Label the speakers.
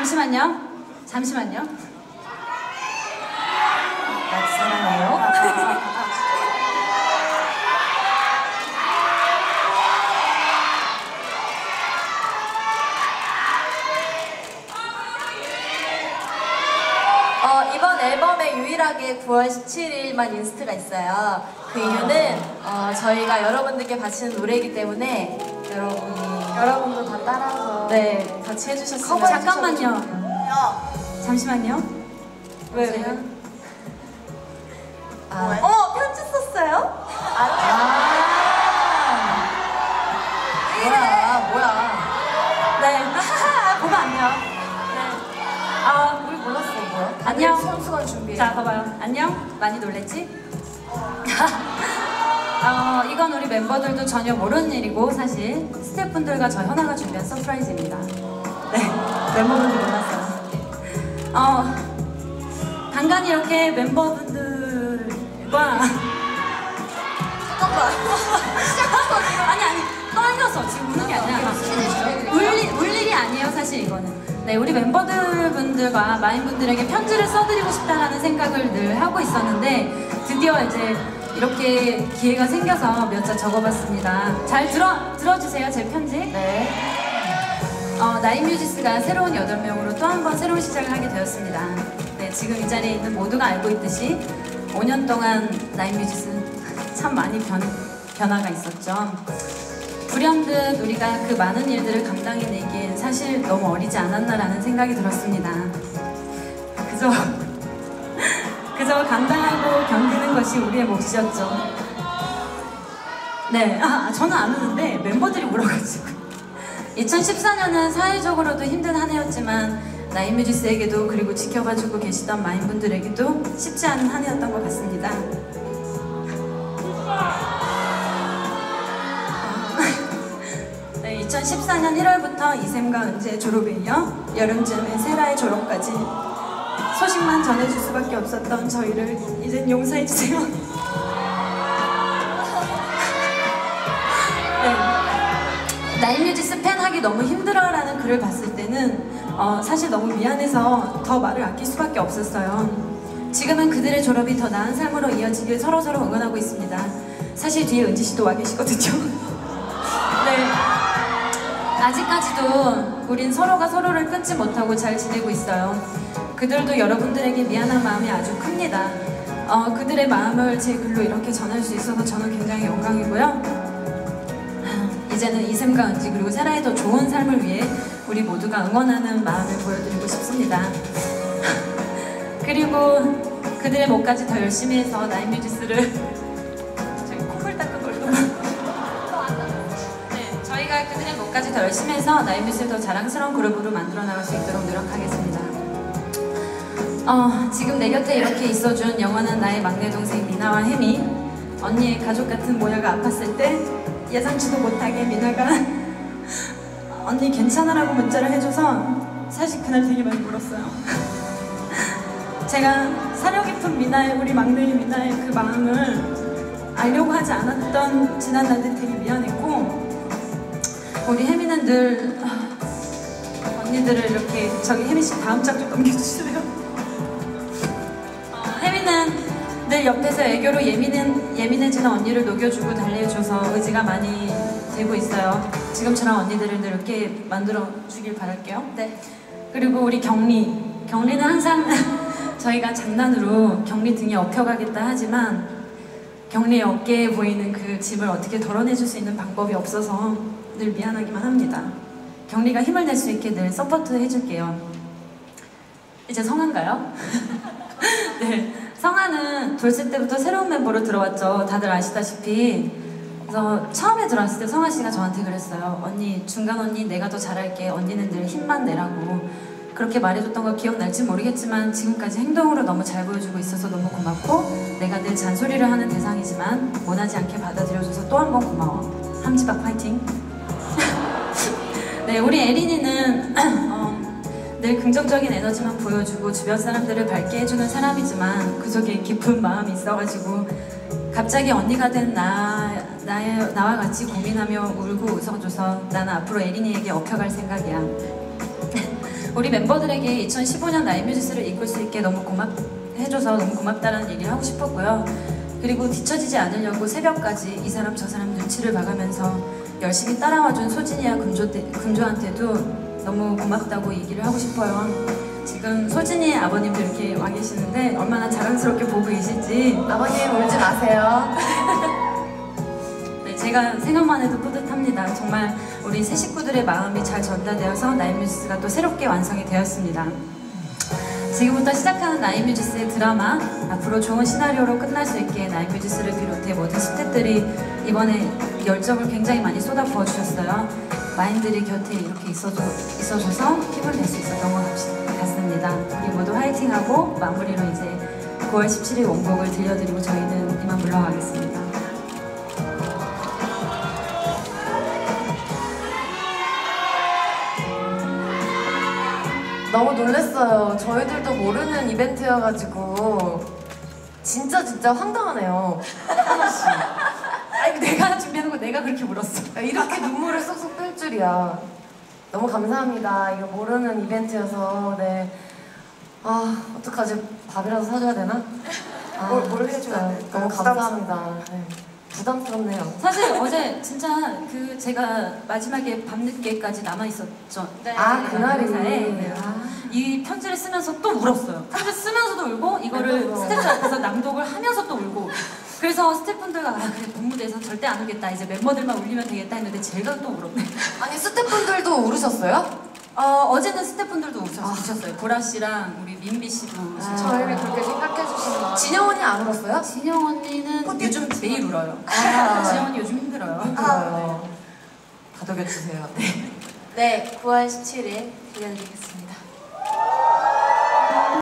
Speaker 1: 잠시만요. 잠시만요.
Speaker 2: 나 사랑해요. 이번 앨범에 유일하게 9월 17일만 인스트가 있어요. 그 이유는 저희가 여러분들께 바치는 노래이기 때문에 여러분도 다 따라서 네 같이 해주셨으면.
Speaker 1: 잠깐만요. 잠시만요.
Speaker 2: 왜요? 편지 썼어요? 뭐야.
Speaker 1: 네. 보면 안녕. 네.
Speaker 2: 우리 몰랐어, 뭐야?
Speaker 1: 안녕.
Speaker 2: 선수가 준비해.
Speaker 1: 자, 봐봐요. 안녕. 많이 놀랬지? 이건 우리 멤버들도 전혀 모르는 일이고 사실 스태프분들과 저 현아가 준비한 서프라이즈입니다. 네, 멤버분들 몰랐어요. 간간히 이렇게 멤버분들과
Speaker 2: 잠깐만.
Speaker 1: 아니 떨려서 지금 우는 게 아니라 울 일이 아니에요 사실 이거는. 네, 우리 멤버들분들과 마인분들에게 편지를 써드리고 싶다라는 생각을 늘 하고 있었는데 드디어 이제 이렇게 기회가 생겨서 몇 자 적어봤습니다. 잘 들어주세요 제 편지.
Speaker 2: 네.
Speaker 1: 나인뮤지스가 새로운 8명으로 또 한 번 새로운 시작을 하게 되었습니다. 네, 지금 이 자리에 있는 모두가 알고 있듯이 5년 동안 나인뮤지스 참 많이 변화가 있었죠. 불현듯 우리가 그 많은 일들을 감당해내기엔 사실 너무 어리지 않았나라는 생각이 들었습니다. 그저 감당하고 견디는 것이 우리의 몫이었죠. 네, 저는 안 우는데 멤버들이 울어가지고. 2014년은 사회적으로도 힘든 한 해였지만 나인뮤지스에게도 그리고 지켜봐주고 계시던 마인분들에게도 쉽지 않은 한 해였던 것 같습니다. 네, 2014년 1월부터 이샘과 은재의 졸업에 이어 여름쯤에 세라의 졸업까지 소식만 전해줄 수밖에 없었던 저희를 이젠 용서해주세요. 네. 나인뮤지스 팬 하기 너무 힘들어라는 글을 봤을 때는 사실 너무 미안해서 더 말을 아낄 수밖에 없었어요. 지금은 그들의 졸업이 더 나은 삶으로 이어지길 서로서로 응원하고 있습니다. 사실 뒤에 은지씨도 와 계시거든요. 네. 아직까지도 우린 서로가 서로를 끊지 못하고 잘 지내고 있어요. 그들도 여러분들에게 미안한 마음이 아주 큽니다. 그들의 마음을 제 글로 이렇게 전할 수 있어서 저는 굉장히 영광이고요. 이제는 이샘과 은지 그리고 세라의 더 좋은 삶을 위해 우리 모두가 응원하는 마음을 보여드리고 싶습니다. 그리고 그들의 몫까지 더 열심히 해서 나인뮤지스를 저기 콧물 닦은 걸로 네, 저희가 그들의 몫까지 더 열심히 해서 나인뮤지스를 더 자랑스러운 그룹으로 만들어 나갈 수 있도록 노력하겠습니다. 지금 내 곁에 이렇게 있어준 영원한 나의 막내 동생 미나와 혜미, 언니의 가족 같은 모야가 아팠을 때 예상치도 못하게 미나가 언니 괜찮으라고 문자를 해줘서 사실 그날 되게 많이 울었어요. 제가 사려 깊은 미나의, 우리 막내 미나의 그 마음을 알려고 하지 않았던 지난 날들 되게 미안했고, 우리 혜미는 늘 언니들을 이렇게 저기 혜미씨 다음 장 좀 넘겨주실래요? 혜미는 늘 옆에서 애교로 예민해지는 언니를 녹여주고 달래줘서 의지가 많이 되고 있어요. 지금처럼 언니들을 늘 이렇게 만들어주길 바랄게요. 네. 그리고 우리 경리는 항상 저희가 장난으로 경리 등에 업혀가겠다 하지만 경리의 어깨에 보이는 그 짐을 어떻게 덜어내줄 수 있는 방법이 없어서 늘 미안하기만 합니다. 경리가 힘을 낼 수 있게 늘 서포트 해줄게요. 이제 성한가요? 네. 성아는 돌쇠 때부터 새로운 멤버로 들어왔죠. 다들 아시다시피. 그래서 처음에 들어왔을 때 성아씨가 저한테 그랬어요. 언니, 중간 언니 내가 더 잘할게. 언니는 늘 힘만 내라고. 그렇게 말해줬던 거 기억날지 모르겠지만 지금까지 행동으로 너무 잘 보여주고 있어서 너무 고맙고, 내가 늘 잔소리를 하는 대상이지만 원하지 않게 받아들여줘서 또 한 번 고마워. 함지박 파이팅. 네, 우리 에린이는 늘 긍정적인 에너지만 보여주고 주변 사람들을 밝게 해주는 사람이지만 그 속에 깊은 마음이 있어가지고 갑자기 언니가 된 나와 같이 고민하며 울고 웃어줘서 나는 앞으로 에린이에게 업혀갈 생각이야. 우리 멤버들에게 2015년 나이뮤지스를 이끌 수 있게 너무 해줘서 너무 고맙다는 얘기를 하고 싶었고요. 그리고 뒤처지지 않으려고 새벽까지 이 사람 저 사람 눈치를 봐가면서 열심히 따라와준 소진이와 금조한테도 너무 고맙다고 얘기를 하고 싶어요. 지금 소진이의 아버님도 이렇게 와 계시는데 얼마나 자랑스럽게 보고 계실지.
Speaker 2: 아버님 울지 마세요.
Speaker 1: 네, 제가 생각만 해도 뿌듯합니다. 정말 우리 새 식구들의 마음이 잘 전달되어서 나이뮤지스가 또 새롭게 완성이 되었습니다. 지금부터 시작하는 나이뮤지스의 드라마, 앞으로 좋은 시나리오로 끝날 수 있게 나이뮤지스를 비롯해 모든 스태프들이 이번에 열정을 굉장히 많이 쏟아부어 주셨어요. 마인들이 곁에 이렇게 있어줘서 힘을 낼 수 있었던 것 같습니다. 우리 모두 화이팅하고 마무리로 이제 9월 17일 원곡을 들려드리고 저희는 이만 물러가겠습니다.
Speaker 2: 너무 놀랐어요. 저희들도 모르는 이벤트여가지고 진짜 황당하네요. 하나씩.
Speaker 1: 아니 내가 준비하는 거 내가 그렇게 물었어.
Speaker 2: 이렇게 눈물을 쏙쏙 뺄 줄이야. 너무 감사합니다. 이거 모르는 이벤트여서 네. 아 어떡하지? 밥이라도 사줘야 되나? 뭘 해줘야 돼? 너무 감사합니다. 네. 부담스럽네요.
Speaker 1: 사실 어제 진짜 그 제가 마지막에 밤늦게까지 남아 있었죠.
Speaker 2: 네. 아 그날이
Speaker 1: 회사에 이 편지를 쓰면서 또 울었어요. 편지 쓰면서도 울고 이거를 스태프들 앞에서 낭독을 하면서 또 울고. 그래서 스태프분들과 아 그래 본무대에서 절대 안 울겠다. 이제 멤버들만 울리면 되겠다 했는데 제가 또 울었네.
Speaker 2: 아니 스태프분들도 울으셨어요?
Speaker 1: 어제는 스태프분들도 우셨어요. 보라 씨랑 우리 민비 씨도.
Speaker 2: 저희를 그렇게 생각해 주시는 거. 진영 언니 안 울었어요?
Speaker 1: 진영 언니는 요즘 매일 울어요. 진영 언니 요즘 힘들어요.
Speaker 2: 힘들어요.
Speaker 1: 다독여주세요.
Speaker 2: 네, 9월 17일 들려드리겠습니다.